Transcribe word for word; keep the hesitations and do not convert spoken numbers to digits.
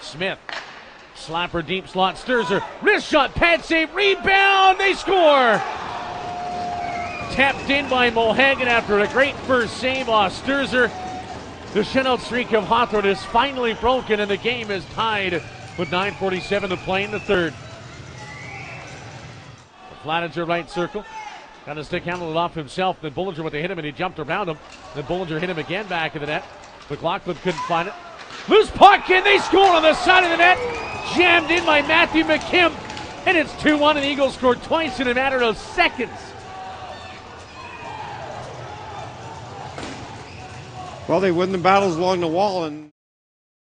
Smith. Slapper deep slot, Sturzer. Wrist shot, pad save, rebound, they score! Tapped in by Mohagen after a great first save off Sturzer. The shutout streak of Hawthorne is finally broken and the game is tied with nine forty-seven to play in the third. Flanagan right circle. Got a stick handled it off himself. Then Bullinger went to hit him and he jumped around him. Then Bullinger hit him again back of the net. McLaughlin couldn't find it. Loose puck and they score on the side of the net. Jammed in by Matthew McKim. And it's two one and the Eagles scored twice in a matter of seconds. Well, they win the battles along the wall and